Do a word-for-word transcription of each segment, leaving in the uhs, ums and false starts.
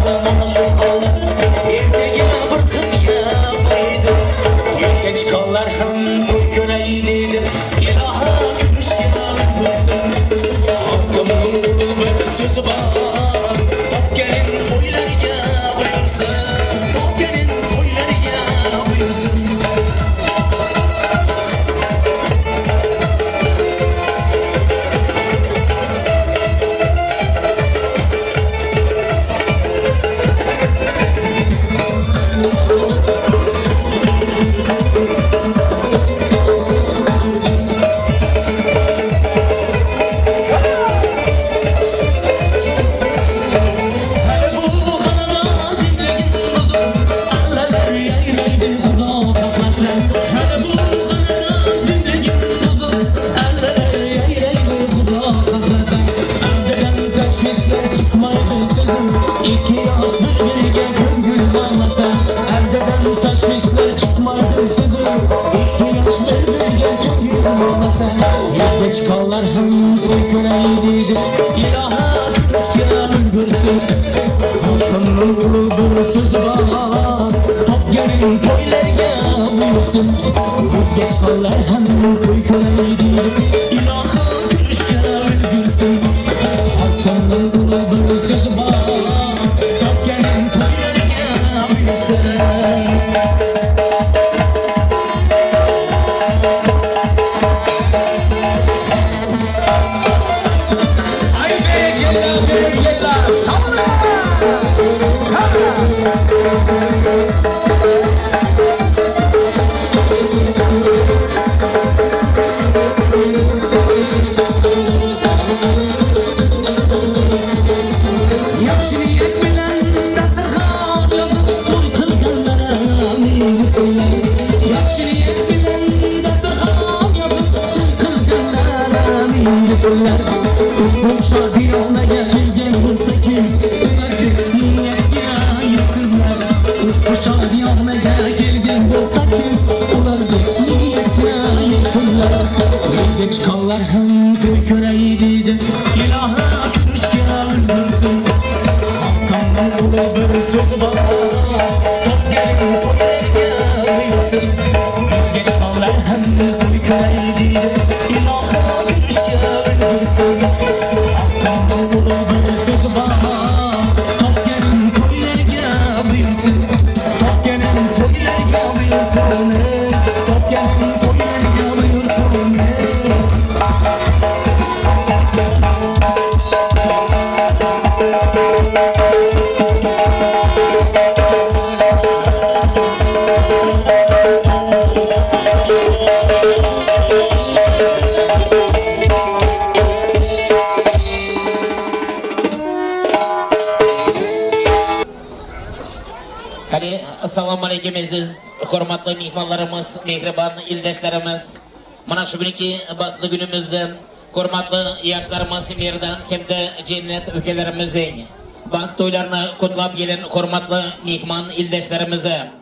Assalamualaikum aziz hurmatli mehmonlarimiz, mehribon ildoshlarimiz. Mana shu kunki baxtli günimizda hurmatli yoshlarimiz yerdan hamda jannat ukalarimizning baxt to'ylarini qutlab kelgan hurmatli mehmon ildoshlarimiz.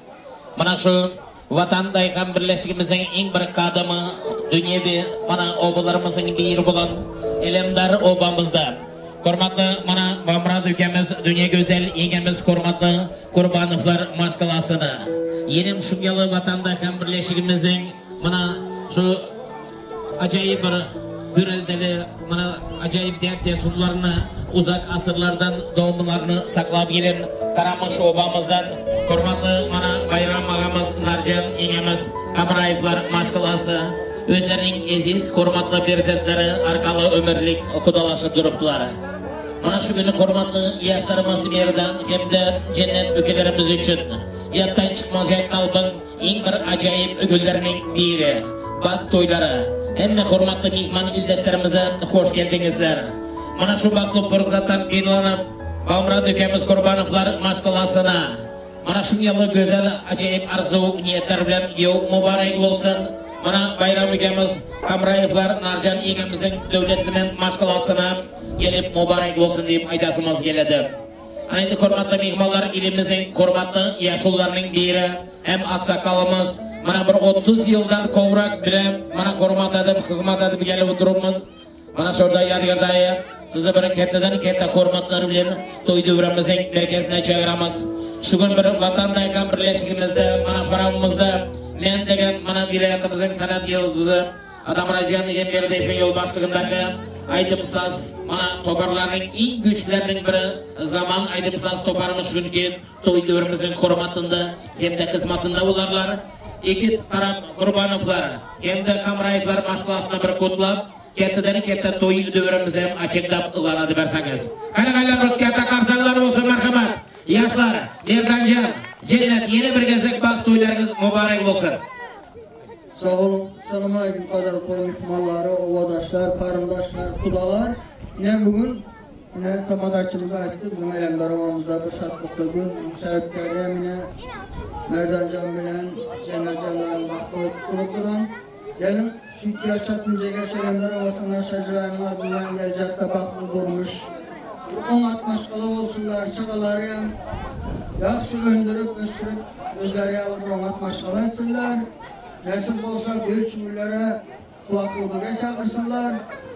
Mana shu vatandagi ham birlashligimizning eng bir qadami dunyoda mana obalarimizning bir bo'lgan ilimdar obamizda. Hurmatli mana Mamrad ukamiz dünya go'zal egamiz hurmatli Qurbanovlar mashqalasini. Yenim shumyalı vatanda ham birlashligimizning mana shu ajoyib bir hürildili mana ajoyib desullarni uzak asırlardan doğumlarını saqlab kelin Qaramush obamizdan hurmatli mana Bayram agamiz Narjan egamiz Qamrayevlar mashqalasi özlerining aziz hurmatli farzandlari orqali umrlik qudalashib turibdilar. Mana shu kuni hurmatli yoshlarimiz yerdan hamda jannat ukalarimiz uchun yatdan chiqmayotgan qalbing eng bir ajoyib o'g'illarining biri baxt to'ylari. Hamma hurmatli mehmon ildoshlarimizni xush keldingizlar. Mana shu baxtli fursatdan foydalanib Mamrad ukamiz Qurbanovlar mashqalasini mana shu yilgi go'zal ajoyib arzu niyatlar bilan yov muborak bo'lsin. Mana Bayram ukamiz Qamrayevlar Narjan egamizning davlatman mashqalasini gelip muborak bo'lsin deb aytasimiz keladi. Ana endi hurmatli mehmonlar, elimizning hurmatli yoshlarning biri hem aqsakalımız mana bir o'ttiz yildan ko'proq bilan mana hurmat edib xizmat edib kelib o'tiribmiz. Mana şurada yadigardayi sizi bir kattadan katta hurmatlar bilan to'y davramizning merkezine çağıramiz. Şu gün bir vatandaykan birleşigimizde, mana faramimizda men degan mana viloyatimizning san'at yulduzi Adamrajan Emerdiyevning yo'l boshlig'idagi Aydimsaz mana toparlarning eng güçlerining biri zaman Aydimsaz toparimiz shunki to'y davrimizning hurmatida hamda xizmatida ularlar iki taraf Qurbanovlar hamda Kamrayevlar mashg'ulotini bir ko'tlab kattadan katta to'y davrimiz ham achiqlab ulanadi bersangiz. Qanaqalar bir katta qarsaklar bo'lsin marhamat. Yoshlar, Merdanjon, Jannat yeni bir gezek baxt to'ylaringiz muborak bo'lsin. Sağ olun. Selamun aleyküm kadar toy mehmanları, ovadaşlar, karındaşlar, kudalar. Yine bugün yine tamadaşçımıza aitti. Bizim elemdarımızda bir şartlıklı gün. Sebepleri yine Merdancan bilen Cennet Canlar'ın baktı oy tutulup duran. Gelin şu iki yaşatınca geç elemdar ovasına şacırayın adından gelecek de baklı durmuş. On atmaş kala olsunlar, çakaları hem yakşı öndürüp, östürüp, özleri alıp on atmaş kala etsinler. Nasip olsa büyük şuurlara kulaklığa çağırsınlar.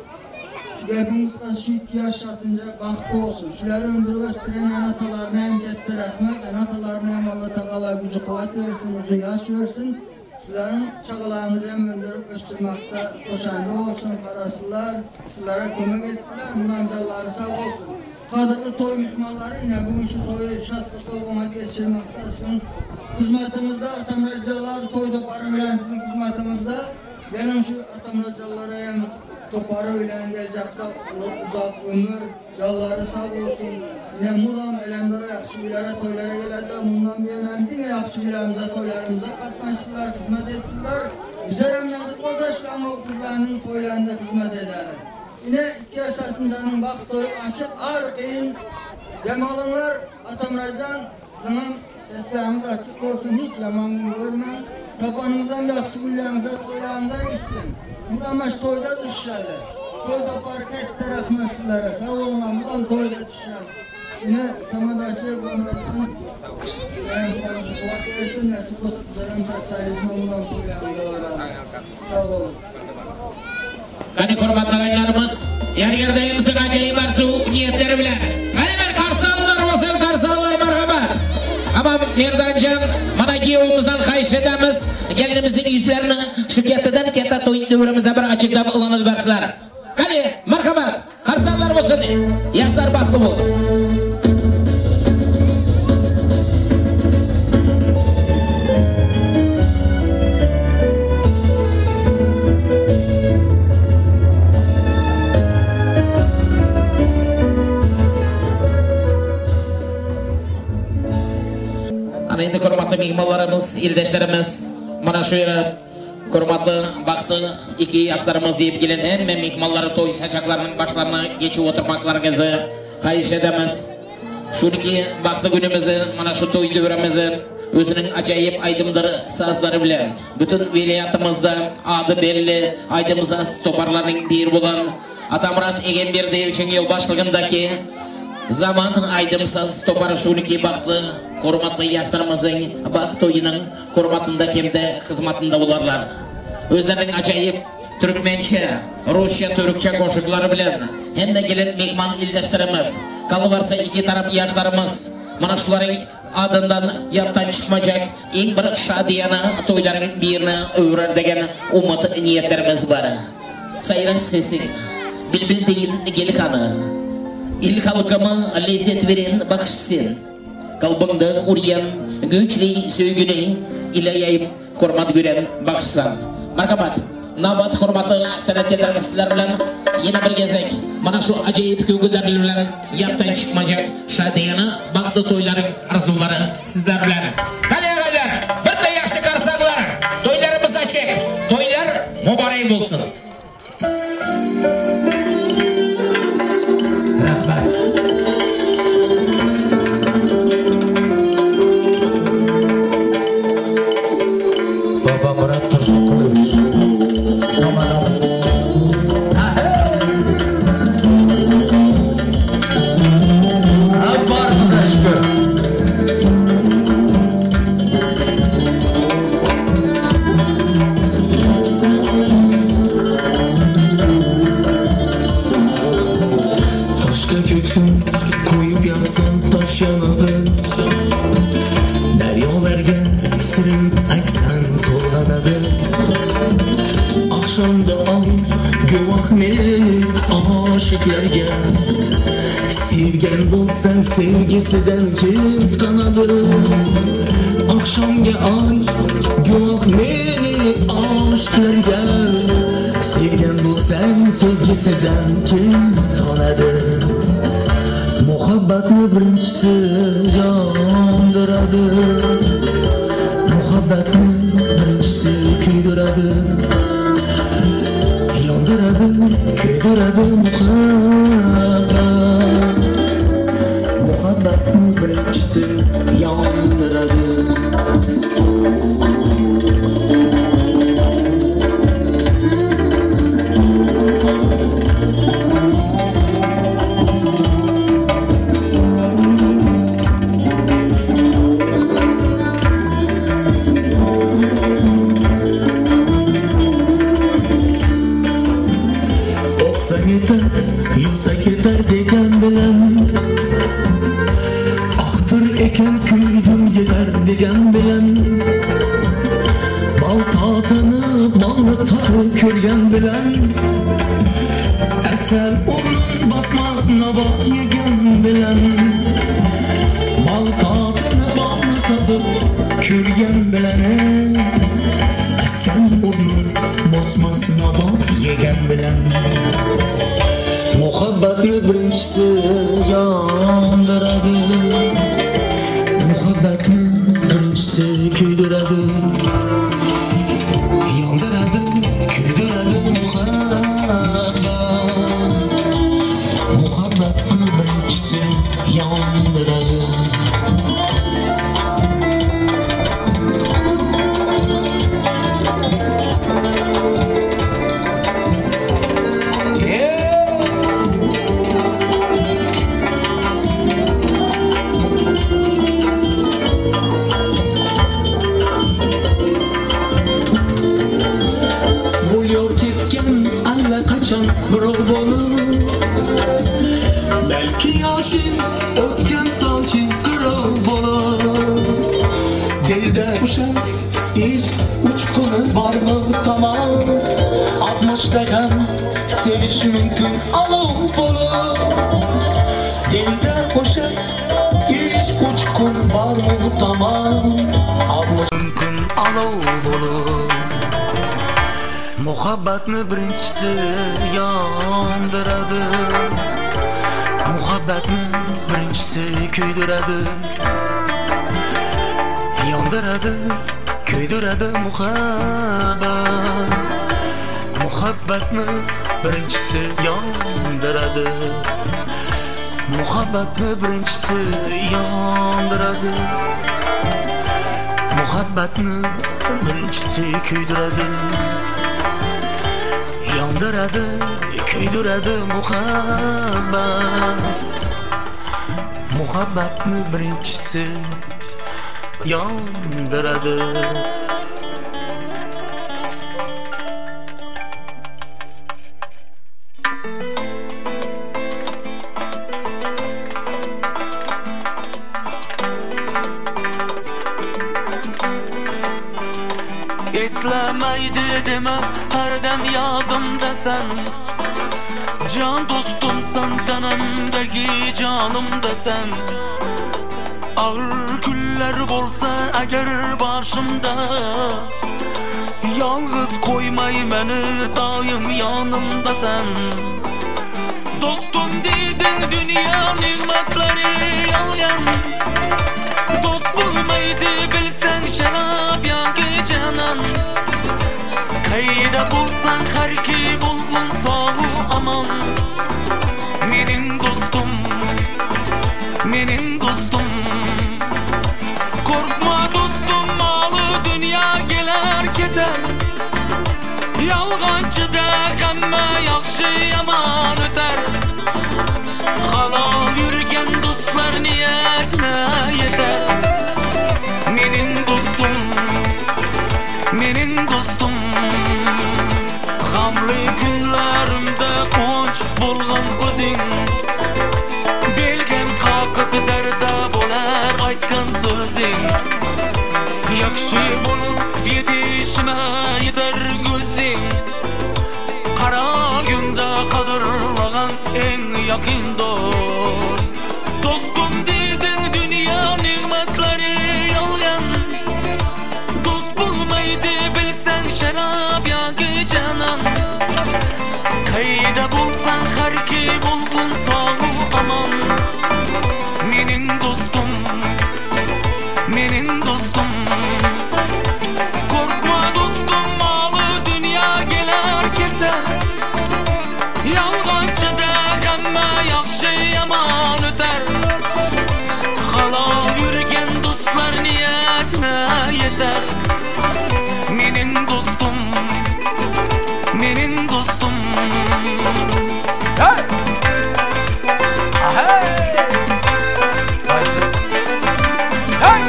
Şu hepimiz şu iki yaş yatınca baktı olsun. Şuları öndürüp östüren anatalarına hem gitti rahmet, anatalarına hem Allah Teala gücü kuvvet versin, uzun yaş versin. Sizlerin çağılarınızı hem öndürüp östürmekte koşanlı olsun, karasılar, sizlere kömek etsinler, münamcaları sağ olsun. Kadırlı toy mihmanları yine bugün şu toyu şartlıkta ona geçirmektesin. Hizmetimizde atamracalar toy toparı öğrensizlik hizmetimizde benim şu atamracalara hem toparı öğren gelecekte uzak ömür calları sağ olsun. Yine mudam elemlere yakşıgülere toylara geledi bundan bir önemli yine yakşıgülerimize toylarımıza katlaşsınlar hizmet etsinler. Bize hem nasip olsa şuan o kızlarının toylarında hizmet ederler. Yine iki yaş altındanın bak toyu açık ağır kıyın demalınlar atamracan zaman seslerimiz açık olsun, hiç yaman gün görmem. Tapanımızdan bir aksugullarımıza, toylarımıza gitsin. Buradan baş toyda düşerler. Toyda park etti rahmetlilere, sağ olma, buradan toyda düşerler. Yine tamadaşı Gomratan Sayın Franşı kulak versin, nasip olsun, Zerem Sosyalizmi buradan toylarımıza varalım. Sağ olun. Kani hurmatlaganlarımız, yer yerdeyimizin acayiplar soğuk niyetleri bilen. Kani bir karsallar olsun, karsallar merhamet. Ama Merdanjon mana giyovimizdan xahish etamiz gelinimizning yuzlarini shu kattadan katta to'y davrimize bir açıklab ilanib bersinlar. Qani marhamat qarsanlar bo'lsin. Yoshlar baxtli bo'lsin. Endi hurmatli mehmonlarimiz, ildoshlarimiz mana shu yere hurmatli baxtli iki yoshlarimiz deb kelin hamma mehmonlari to'y sachoqlarining boshlarini geçib o'tirmoqlaringizni xahish etamiz. Shuniki baxtli kunimizni mana shu to'y davrimizni o'zining ajoyib aydimdir sazlari bilan butun viloyatimizda adi belli aydimsaz toparlarning biri bo'lgan Atamrat Egamberdiyevning yo'l boshlig'idagi zaman aydimsaz topar shuniki baxtli hurmatli yoshlarımızın baxt to'yining hurmatida hamda xizmatida ularlar. O'zlarining ajoyib Türkmençe, Rusça, Türkçe qo'shiqlari bilan hamda kelin mehmon ildoshlarimiz, qolaversa iki taraf yoshlarimiz mana shularning adından yatdan chiqmajak eng bir shadiyana to'ylarning birini o'rar degan umid niyatlarimiz bor. Sayrat sesin, bilbil deyin gelkanı. İlk halkama lezzet veren bakışsın. Kalbında uğrayan güçlü söygüne ileyeyim hurmat gören bakışsan. Marhamat, nabat hurmatlı sanatkarlarımız sizler bilen yine bir gezek. Mana şu acayip kögüller bilen yaptan çıkmayacak şadiyana baktı toyların arzuları sizler bilen. Kalegalar, bir de yaxşı karsaklar. Toylarımız açık. Toylar mübarek olsun. Rahmat. Baba Murat Tursunkulovich. Komandanımız. Abbarımıza şükür. aşklarga sevgan bo'lsang sevgisidan kim qanadir oqshomga oy yo'q meni aşklarga sevgan bo'lsang sevgisidan kim qanadir muhabbatni birinchisi yondiradi muhabbatni birinchisi kuydiradi yondiradi kuydiradi muhabbat muhabbatni birinchisi yondiradi yursa ketar degan bilan axtir ekan kuydim yetar degan bilan bal tatini balni tatib ko'rgan bilan asal o'rin bosmas nabot yegan bilan bal tatini balni tatib ko'rgan bilan asal o'rin bosmas nabot yegan bilan muhabbatni birinchisi yondiradi muhabbatni birinchisi kuydiradi yondiradi kuydiradi muhabbat muhabbatni birinchisi yondiradi birov bo'lib balki yoshing o'tgan soching qirov bo'lib dilda o'sha ish uchquni bormi tamom oltmishda ham sevish mumkin olov bo'lib dilda o'sha ish uchquni bormi tamom oltmish mumkin olov bo'lib muhabbatni birinchisi yondiradi muhabbatni birinchisi kuydiradi yondiradi kuydiradi muhabbat muhabbatni birinchisi yondiradi muhabbatni birinchisi yondiradi muhabbatni birinchisi kuydiradi yondiradi kuydiradi muhabbat muhabbatni birinchisi yondiradi Eslamaydi deme her dem yadımdasan can dostumsan tanamdagi canımdasan ağır güller bolsa eğer başımda yalnız koymay beni daim yanımdasan dostum dedin dünya nimetleri yalgan dost bulmaydı bilsen şarap yangi canan kayda bulsan her ki bulgun sağ aman menin dostum menin dostum korkma dostum malı dünya geler keter yalgancıda hamma yaxşı yaman öter halal yürgen dostlar niyetine yeter menin dostum menin dostum gamlı günlerimde konç bulgan özün belgen kalkıp derde bolar aytkan sözün yakşı bulup yetişme yeter gözün kara günde kadırlagan en menin dostum. Korkma dostum, malı dünya geler keter. Yalğancıda hamma yaxşı yaman öter. Halal yürgen dostlar niyetine yeter. Menin dostum, menin dostum. Hey! Hey! Hey!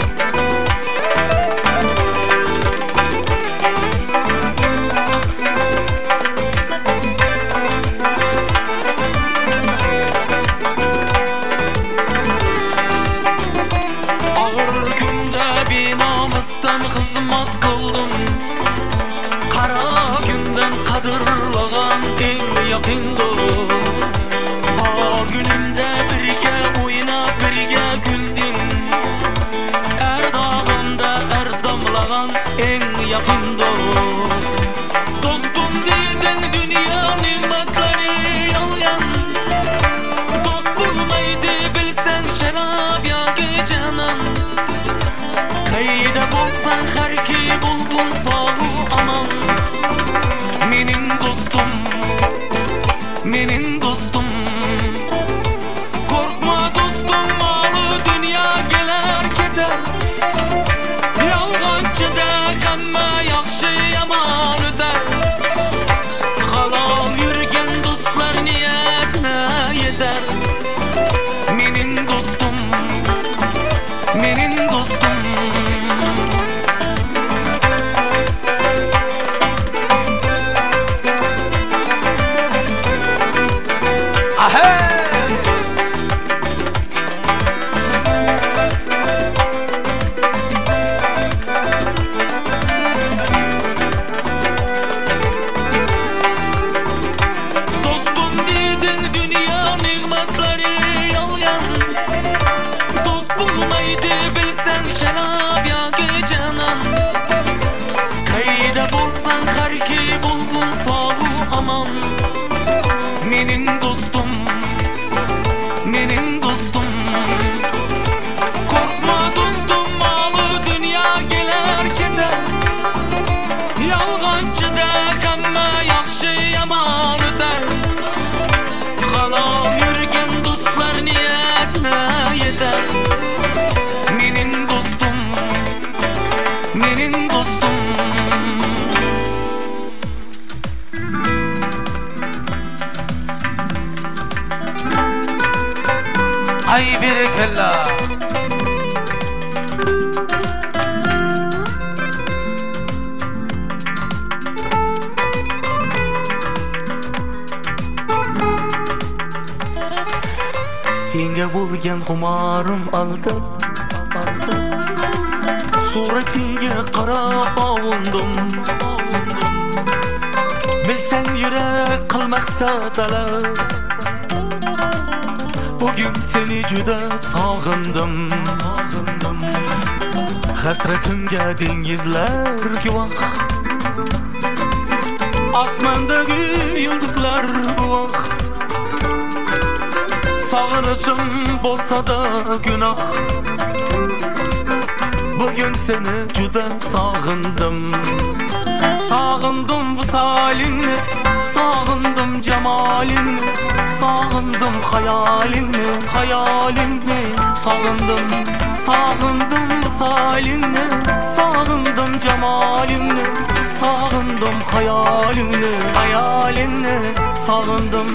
Ağır günde binamızdan hizmet kıldım. Kara günden kadırlagan en yakın dost. Bağ günümde birge oynap birge güldün. Er dağımda er damlagan en yakın dost. Dostum dedin dünya nimetleri yalan. Dost bulmaydı bilsen şarap ya gecenin. Kayda bulsan her ki bulgun sağı aman. Menin dostum, menin dostum. Korkma dostum, malı dünya geler keter. Yalğancıda hamma yaxşı yaman öter. Halal yürgen dostlar niyetine yeter. Menin dostum, menin dostum. Dostum dedin dünya nimetleri yalan. Dost bulmaydı bilsen şarap ya gecenin. Kayda bulsan her ki bulgun sağı aman. Menin dostum, menin dostum. Korkma dostum, malı dünya geler keter. Yalğancıda hamma yaxşı yaman öter. Halal yürgen dostlar niyetine yeter. Menin dostum, menin dostum. Ay berekella. Senga bo'lgan xumarim aldı, aldı. Suratinga qarab ovundim. Bilsang yurek qilmaqsa talab. Bugün seni juda sog'indim, sog'indim. Hasratimga dengizlar guvoh. Osmondagi yulduzlar guvoh. Sog'inishim bo'lsa da gunoh. Bugün seni juda sog'indim. Sog'indim visolingni, sog'indim jamolingni, sog'indim hayolingni, hayolingni sog'indim. Sog'indim visolingni, sog'indim jamolingni, sog'indim hayolingni, hayolingni sog'indim.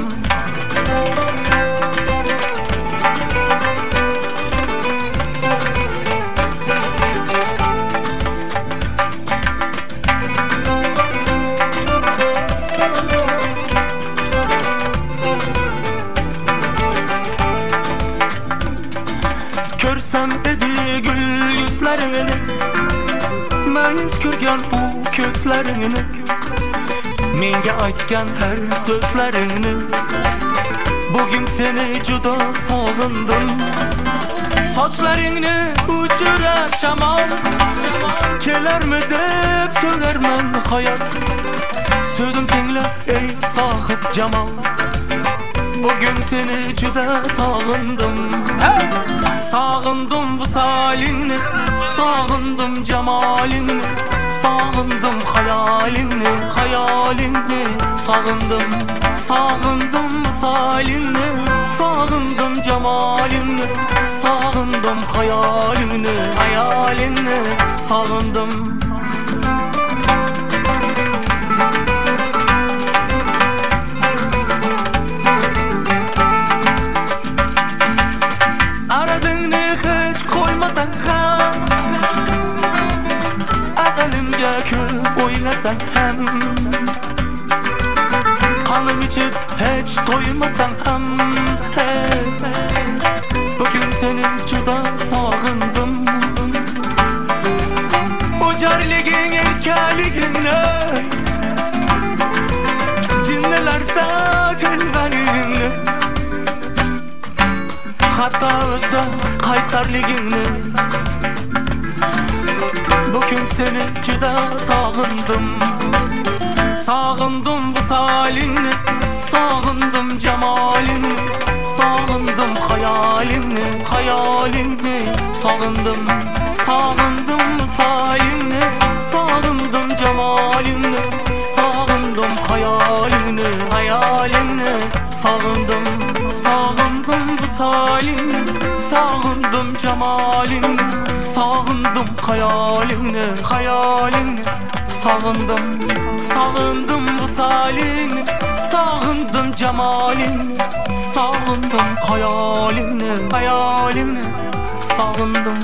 Görsem edi gül yüzlerini, mayus ko'rgan bu ko'zlaringni, menga aytgan her so'zlaringni. Bugün seni juda sog'indim. Sochlaringni uchira shamol, kelarmi deb so'rarman hayot. So'zim tinglab ey sohib jamol. Bugün seni juda sog'indim. Sağındım visalini, sağındım cemalini, sağındım hayalini, hayalini, sağındım, sağındım visalini, sağındım cemalini, sağındım hayalini, hayalini, sağındım. Oynasan hem kanım içip hiç doymasan hem hey, hey. Bugün senin juda sağındım. O carligin erkeligine cinneler satilvenini, hatta olsa kaysarligini. Bugün seni juda sağındım. Sağındım visalini, sağındım cemalini, sağındım hayalini, hayalini, sağındım. Sağındım visalini, sağındım cemalini, sağındım hayalini, hayalini, sağındım. Sağındım visalini, sağındım cemalini, sağındım hayalini, hayalini, sağındım. Sağındım visalini, sağındım cemalini, sağındım hayalini, hayalini, sağındım.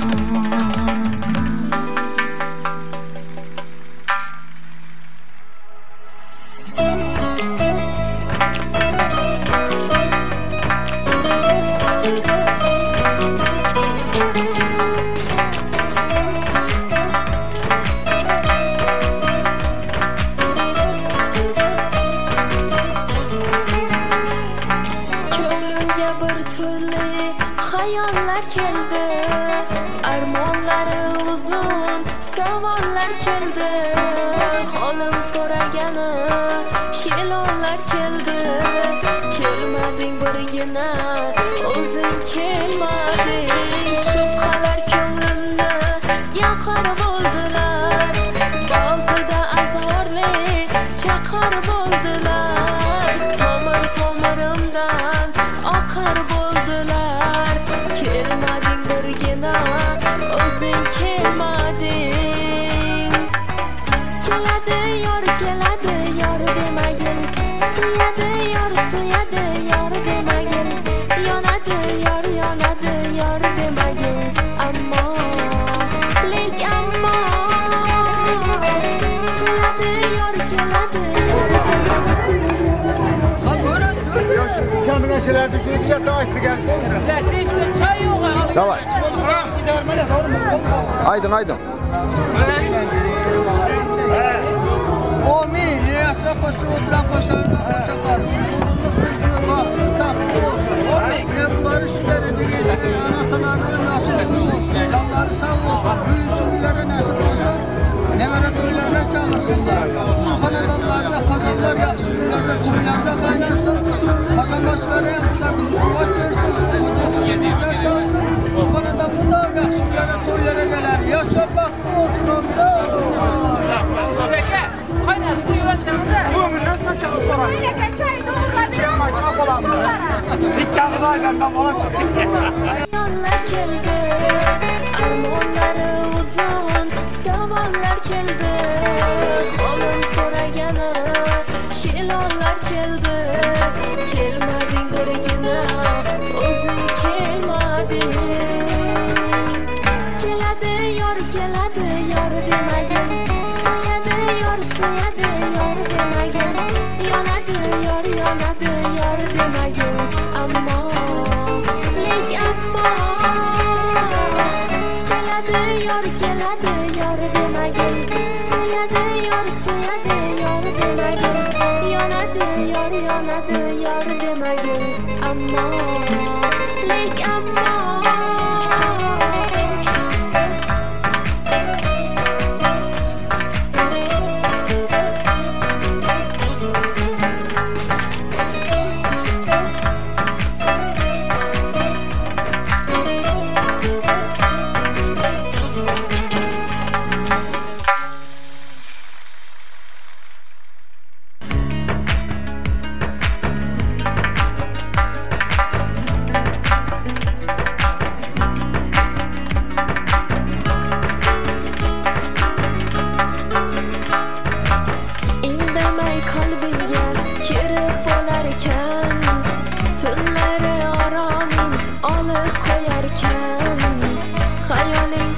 Hayaller keldi, armonlari uzun, savollar keldi. Holim so'ragani hilollar keldi. Kelmading birgina, o'zing kelmading. Shubhalar ko'nglimni yoqar bo'ldilar. Ba'zida azorli chaqar bo'ldilar. Tomir tomirimdan oqar bo'ldilar. Kelmading birgina, o'zing kelmading. Keladi yor, keladi yor demagin. Suyadi yor, suyadi yor demagin. Yonadi yor, yonadi yor demagin. Ammo, lek ammo. Keladi yor, keladi yor demagin. Kamera şeyler düşünüyorsun ya tamam etti gelsin. Çay yok. Davay. Aydın aydın. Amin. Yaşa koşu oturan koşarına koşa karısı. Mutluluk kızını baktı tatlı olsun. Ne bunları şu derece getirir. Anatalarına nasip olsun. Yalları sağ olsun. Büyük şükürlere nasip olsun. Nevere toylarına çağırsınlar. Şu kanadallarda kazanlar yaksınlarda, kuyularda kaynasın. Kazanmaçlara yapıladı, kuvvet versin. Kucak yemekler çalsın. Şu kanada bu da yaksınlara, toylara gelir. Yaşa baklı olsun onlar. Peki, kaynar kuyu versenize. Bu millet saçalı sonra. Bileke çay doğurabilir. Dikkanlı aylardan falan. Hayaller keldi, armonlari uzun, savollar keldi. Holim so'ragani hilollar keldi. Kelmading birgina, o'zing kelmading. Keladi yor, keladi yor demagin. Suyadi yor, suyadi yor demagin. Yonadi yor, yonadi yor demagin. Ammo, lek ammo. Keladi yor, keladi yor demagin. Suyadi yor, suyadi yor demagin. Yonadi yor, yonadi yor demagin. Ammo, lek ammo.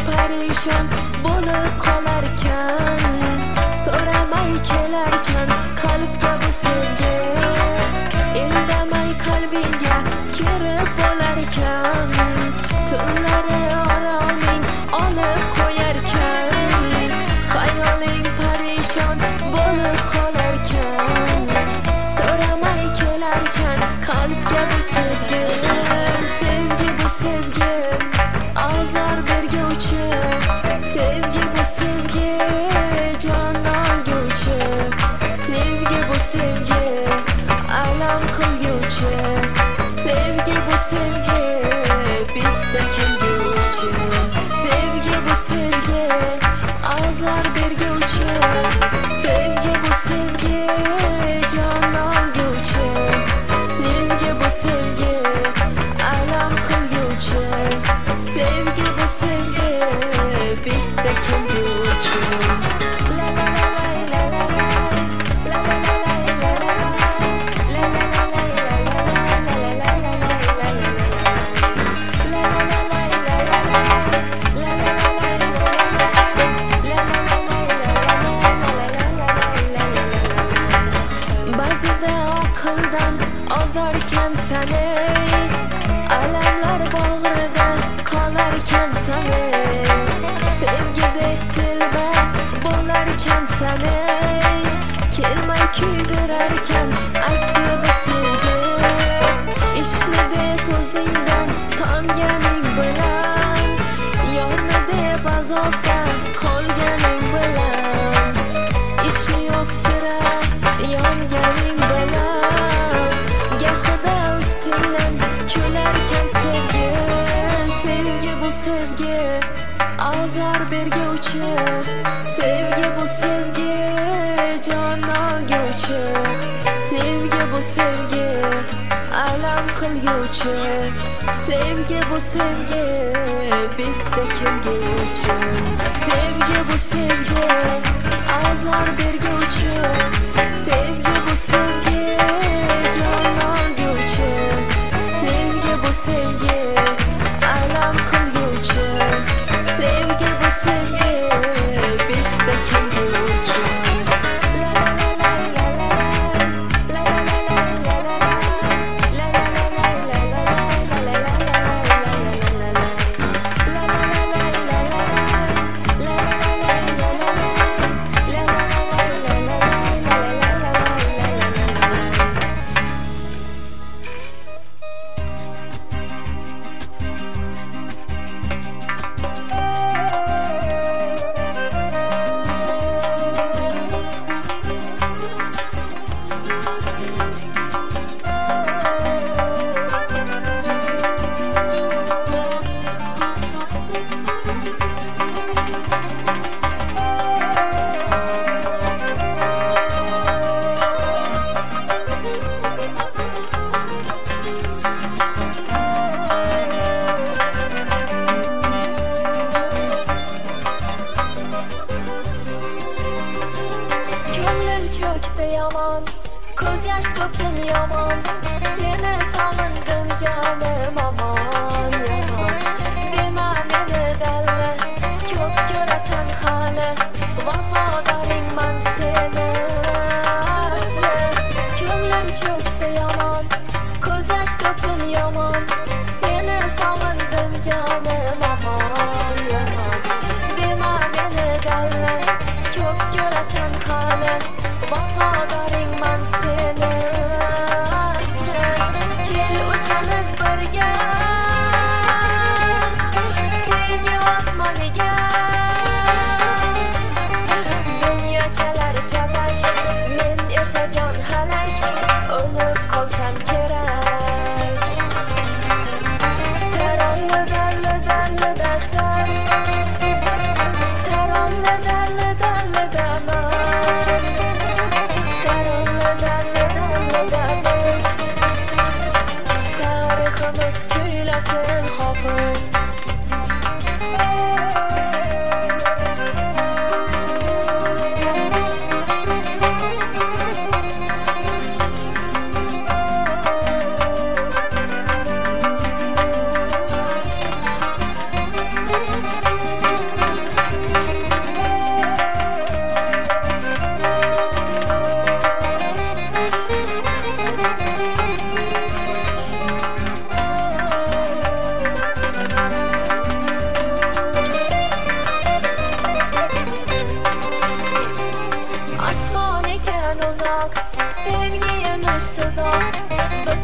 perişan bo'lib qolarkan, so'ramay kelarkan qalbga bu sevgi, indamay qalbingga kirib bo'larkan, tunlari oroming olib qo'yarkan, xayoling perişan bo'lib qolarkan, so'ramay kelarkan qalbga bu sevgi, sevgi bu sevgi azor berguvchi, sevgi bu sevgi jon olguvchi, sevgi bu sevgi alam qilguvchi, sevgi bu sevgi bitta kelguvchi, sevgi bu sevgi azor berguvchi, sevgi bu sevgi jon olguvchi, sevgi bu sevgi alam qilguvchi, sevgi bu sevgi bitta kelguvchi. La la la la la la la la la la la ba'zida aqldan ozarkan seni, alamlar bag'rida qolarkan seni, sevgi deb tilba bo'larkan seni, kelmay kuydirarkan asli bu sevgi, ishqni deb o'zingdan tonganing bilan, yorni deb azobda qolganing bilan, ishi yo'q sira yonganing bilan, gohida ustingdan kularkan sevgi, sevgi bu sevgi azor berguvchi, sevgi bu sevgi jon olguvchi, sevgi bu sevgi alam qilguvchi, sevgi bu sevgi bitta kelguvchi, sevgi bu sevgi azor berguvchi, sevgi bu sevgi jon olguvchi, sevgi bu sevgi alam qilguvchi, sevgi bu sevgi bitta kelguvchi. Ko'z yosh to'kdim yomon, seni sog'indim jonim aman yomon. Dema meni dalla, ko'p ko'rasan hali, vafodoringman seni asli. Ko'nglim cho'kdi yomon, ko'z yosh to'kdim yomon, seni sog'indim jonim aman yomon. Dema meni dalla, ko'p ko'rasan hali, vafodoringman seni asli. Kel uchamiz birga sevgi osmoniga, dunyo chalar chapak, men esa jon halak, o'lib qolsam kerak. Taronli dalli dalli dasan, taronli dalli dalli daman, tariximiz kuylasin hofiz.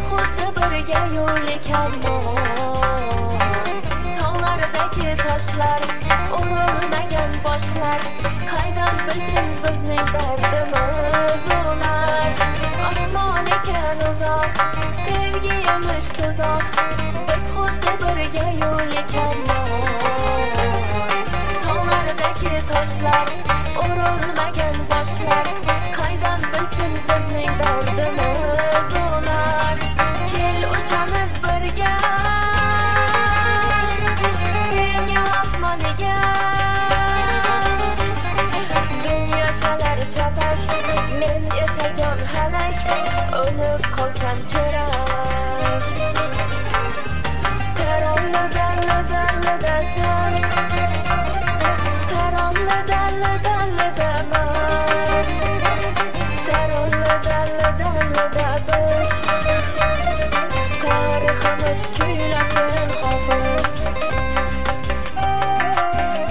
xuddi birga yo'l ekanman. Tog'lardagi toshlar, o'rilmagan boshlar, qaydan bilsin bizning dardimiz ular. Osmon ekan uzoq, sevgi emish tuzoq, biz xuddi birga yo'l ekanman. Tog'lardagi toshlar, o'rilmagan boshlar, qaydan bilsin bizning dardimiz ular. Kel uchamiz birga sevgi osmoniga. Dunyo chalar chapak, men esa jon halak, o'lib qolsam